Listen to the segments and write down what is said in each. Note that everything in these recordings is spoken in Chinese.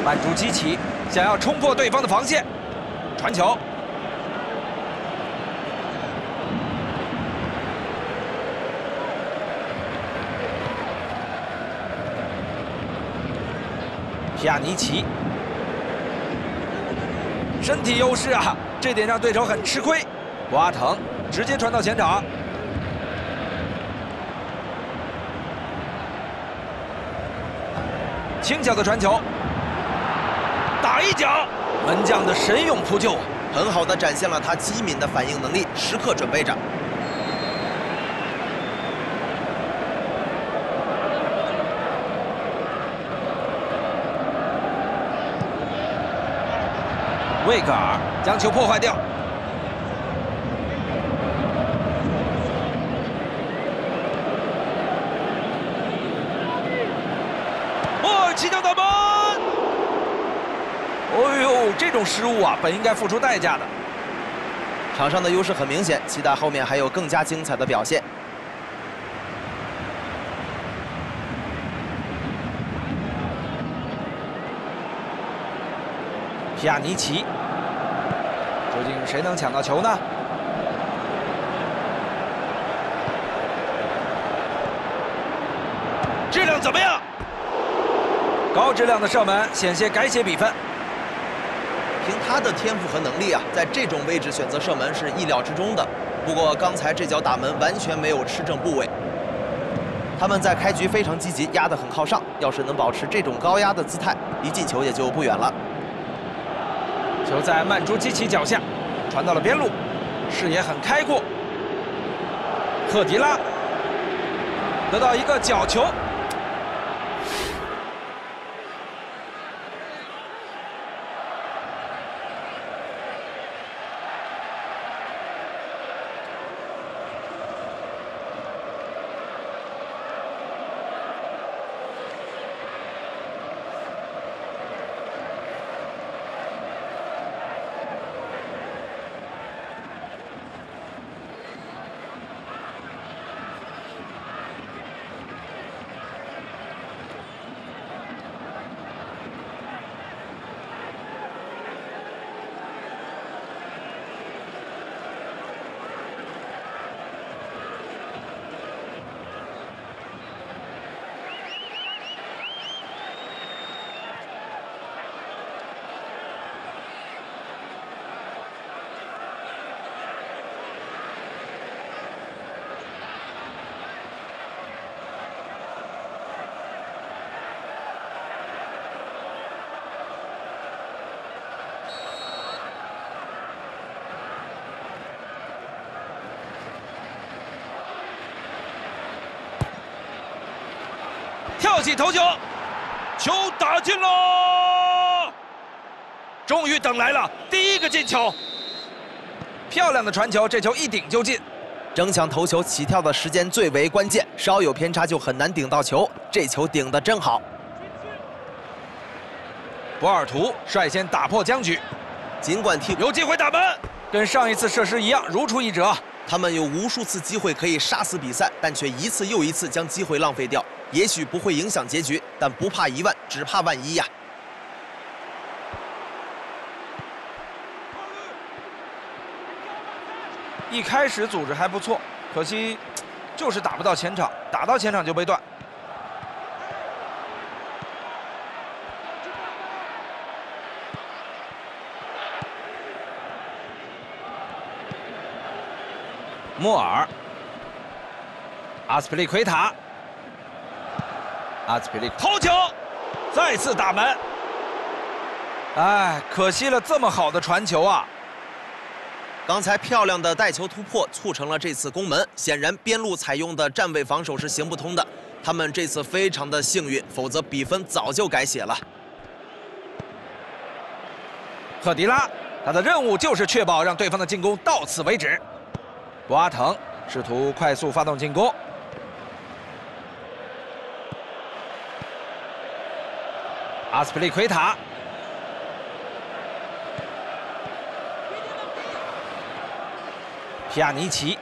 慢珠基奇想要冲破对方的防线，传球。皮亚尼奇，身体优势啊，这点让对手很吃亏。博阿滕直接传到前场。 轻巧的传球，打一脚，门将的神勇扑救， 很好的展现了他机敏的反应能力，时刻准备着。 魏格尔将球破坏掉。 起脚打门！哦呦，这种失误啊，本应该付出代价的。 场上的优势很明显，期待后面还有更加精彩的表现。 皮亚尼奇，究竟谁能抢到球呢？质量怎么样？ 高质量的射门险些改写比分。 凭他的天赋和能力啊，在这种位置选择射门是意料之中的。不过刚才这脚打门完全没有吃正部位。他们在开局非常积极，压得很靠上。要是能保持这种高压的姿态，离进球也就不远了。 球在曼朱基奇脚下，传到了边路，视野很开阔。赫迪拉得到一个角球。 跳起头球，球打进喽！终于等来了第一个进球，漂亮的传球，这球一顶就进。 争抢头球起跳的时间最为关键，稍有偏差就很难顶到球。这球顶得真好。 博尔图率先打破僵局， 尽管替有机会打门，跟上一次射失一样，如出一辙。 他们有无数次机会可以杀死比赛，但却一次又一次将机会浪费掉。 也许不会影响结局，但不怕一万，只怕万一呀！ 一开始组织还不错，可惜就是打不到前场，打到前场就被断。莫尔，阿斯皮利奎塔。 阿兹皮利头球，再次打门。哎，可惜了这么好的传球啊！ 刚才漂亮的带球突破促成了这次攻门。显然边路采用的站位防守是行不通的，他们这次非常的幸运，否则比分早就改写了。 赫迪拉，他的任务就是确保让对方的进攻到此为止。博阿滕试图快速发动进攻。 阿斯皮利奎塔，皮亚尼奇，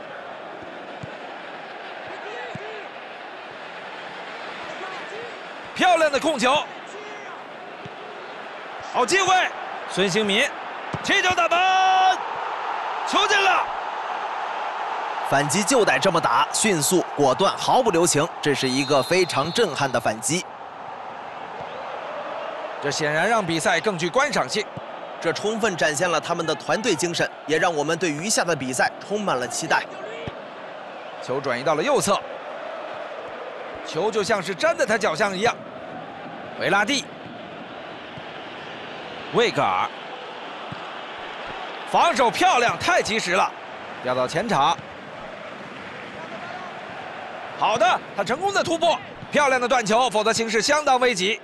漂亮的控球， 好机会，孙兴民，踢球打门，球进了。 反击就得这么打，迅速、果断，毫不留情，这是一个非常震撼的反击。 这显然让比赛更具观赏性， 这充分展现了他们的团队精神，也让我们对余下的比赛充满了期待。 球转移到了右侧，球就像是粘在他脚上一样。维拉蒂，魏格尔，防守漂亮，太及时了，掉到前场。好的，他成功的突破，漂亮的断球，否则形势相当危急。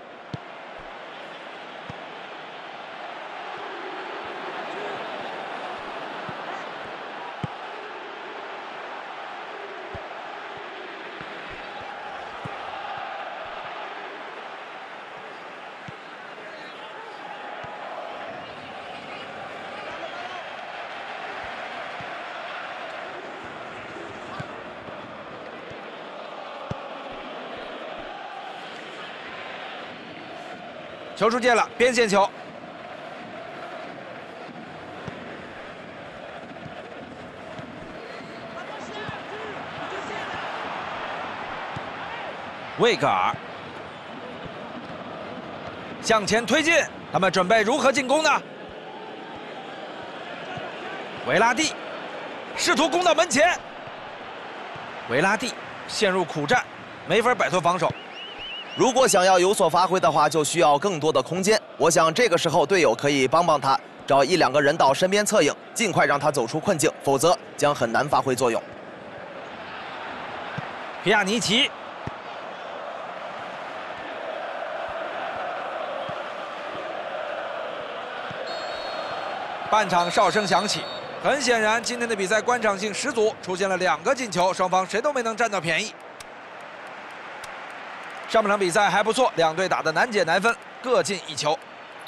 球出界了，边线球。魏格尔向前推进，他们准备如何进攻呢？维拉蒂试图攻到门前，维拉蒂陷入苦战，没法摆脱防守。 如果想要有所发挥的话，就需要更多的空间。我想这个时候队友可以帮帮他，找1、2个人到身边策应，尽快让他走出困境，否则将很难发挥作用。 皮亚尼奇，半场哨声响起，很显然今天的比赛观赏性十足，出现了2个进球，双方谁都没能占到便宜。 上半场比赛还不错，两队打得难解难分，各进1球。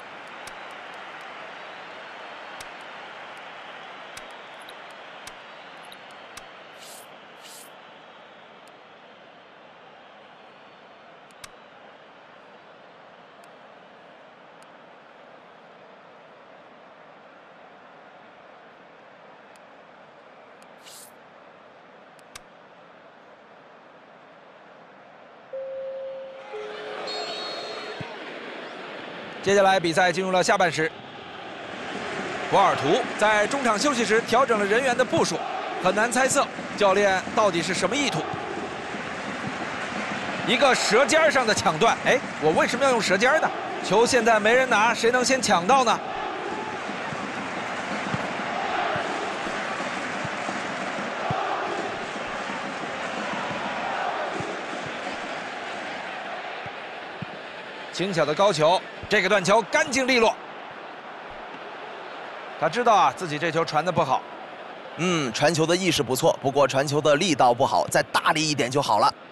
接下来比赛进入了下半时，博尔图在中场休息时调整了人员的部署，很难猜测教练到底是什么意图。一个舌尖上的抢断，哎，我为什么要用舌尖呢？球现在没人拿，谁能先抢到呢？轻巧的高球。 这个断球干净利落，他知道啊自己这球传得不好， 传球的意识不错，不过传球的力道不好，再大力一点就好了。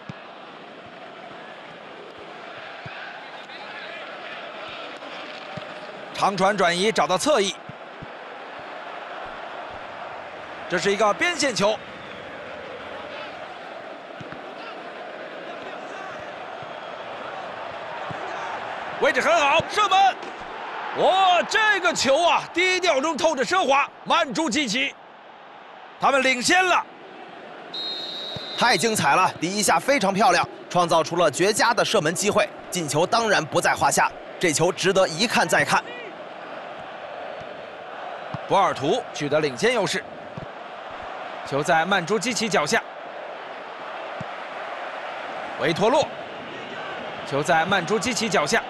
长传转移找到侧翼，这是一个边线球。 位置很好，射门！哇，这个球啊，低调中透着奢华，曼朱基奇，他们领先了。 太精彩了，第一下非常漂亮，创造出了绝佳的射门机会，进球当然不在话下。这球值得一看再看。 博尔图取得领先优势，球在曼朱基奇脚下，维托洛，球在曼朱基奇脚下。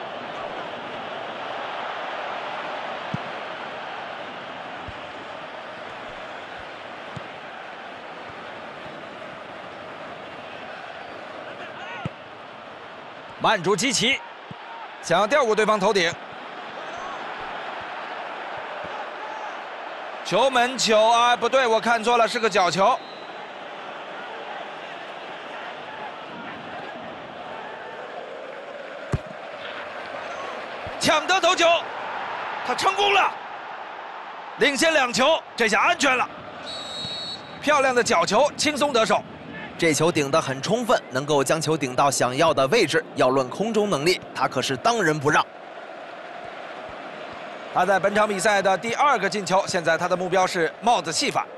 曼朱基奇想要吊过对方头顶，球门球啊，不对，我看错了，是个角球。抢得头球，他成功了，领先2球，这下安全了。漂亮的角球，轻松得手。 这球顶得很充分，能够将球顶到想要的位置。要论空中能力，他可是当仁不让。 他在本场比赛的第2个进球，现在他的目标是帽子戏法。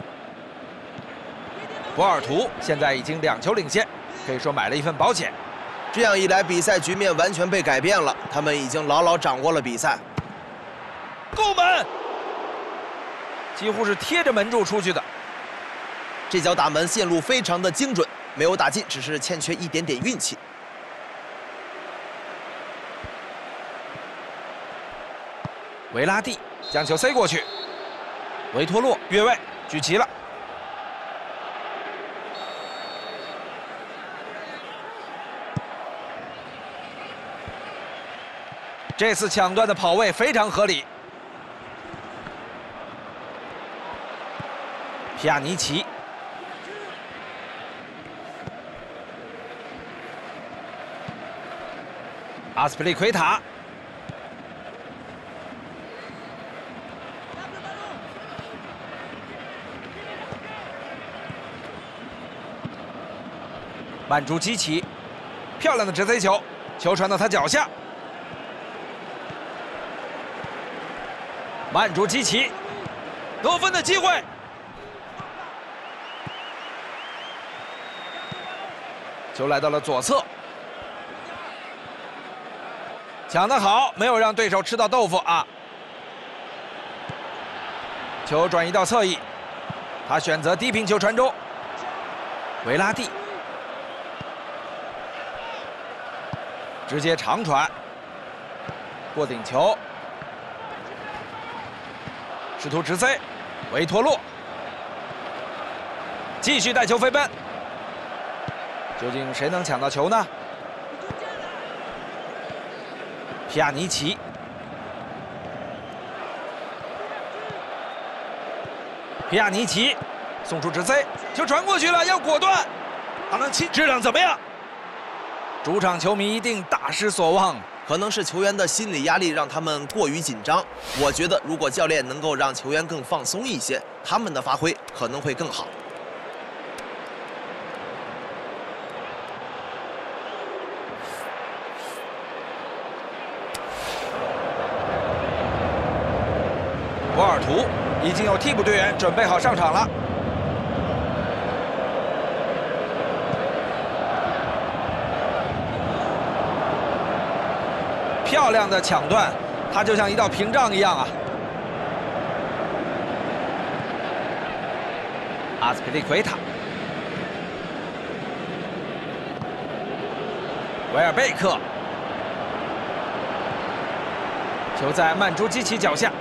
博尔图现在已经2球领先，可以说买了一份保险。 这样一来，比赛局面完全被改变了，他们已经牢牢掌握了比赛。 攻门，几乎是贴着门柱出去的。 这脚打门线路非常的精准，没有打进，只是欠缺一点点运气。 维拉蒂将球塞过去，维托洛越位举旗了。这次抢断的跑位非常合理。皮亚尼奇，阿斯皮利奎塔。 曼朱基奇，漂亮的直塞球，球传到他脚下。曼朱基奇，得分的机会。球来到了左侧，抢得好，没有让对手吃到豆腐啊。球转移到侧翼，他选择低平球传中，维拉蒂。 直接长传，过顶球，试图直塞，维托洛继续带球飞奔，究竟谁能抢到球呢？皮亚尼奇，皮亚尼奇送出直塞，球传过去了，要果断，他能质量怎么样？ 主场球迷一定大失所望， 可能是球员的心理压力让他们过于紧张。我觉得，如果教练能够让球员更放松一些，他们的发挥可能会更好。 博尔图已经有替补队员准备好上场了。 漂亮的抢断，它就像一道屏障一样啊！阿斯皮利奎塔，维尔贝克，球在曼朱基奇脚下，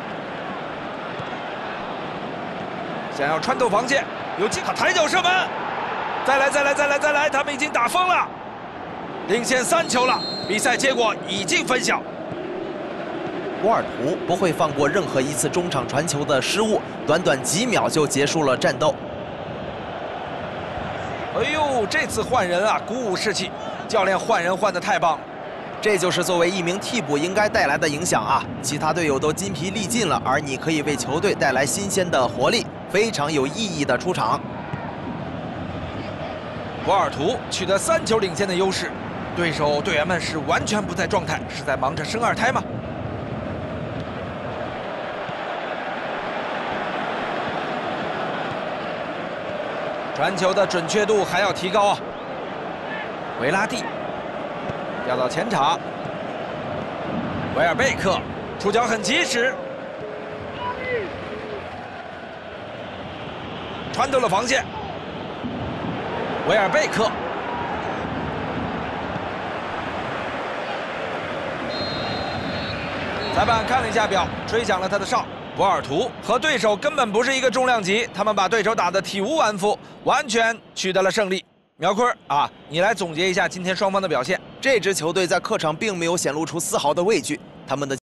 想要穿透防线，有机会抬脚射门，再来！他们已经打疯了。 领先3球了，比赛结果已经分晓。 波尔图不会放过任何一次中场传球的失误，短短几秒就结束了战斗。 哎呦，这次换人啊，鼓舞士气，教练换人换得太棒了。 这就是作为一名替补应该带来的影响啊！其他队友都筋疲力尽了，而你可以为球队带来新鲜的活力，非常有意义的出场。 博尔图取得3球领先的优势。 对手队员们是完全不在状态，是在忙着生2胎吗？传球的准确度还要提高啊！维拉蒂调到前场，维尔贝克出脚很及时，穿透了防线，维尔贝克。 裁判看了一下表，吹响了他的哨。博尔图和对手根本不是一个重量级，他们把对手打得体无完肤，完全取得了胜利。苗坤啊，你来总结一下今天双方的表现。 这支球队在客场并没有显露出丝毫的畏惧，他们的